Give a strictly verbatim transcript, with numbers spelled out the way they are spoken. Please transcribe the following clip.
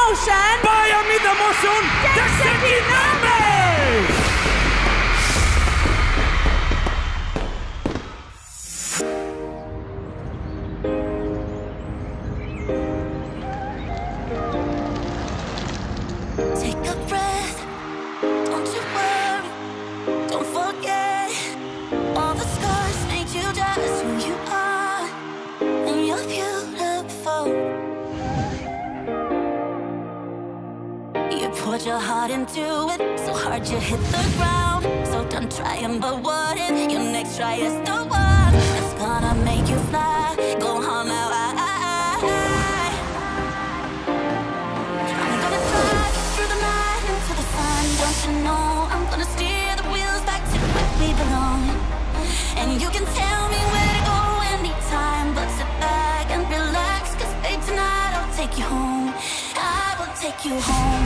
Motion. Buy Me The Motion και ξεκινάμε! Take a breath, don't you worry, don't forget all the scars made you just who you are, and you're beautiful. You poured your heart into it, so hard you hit the ground. So done trying, but what if your next try is the one that's gonna make you fly? Go on now, I, I, I. I'm gonna drive through the night into the sun. Don't you know I'm gonna steer the wheels back to where we belong? And you can tell me where to go anytime, but sit back and relax, 'cause babe, tonight I'll take you home. I will take you home.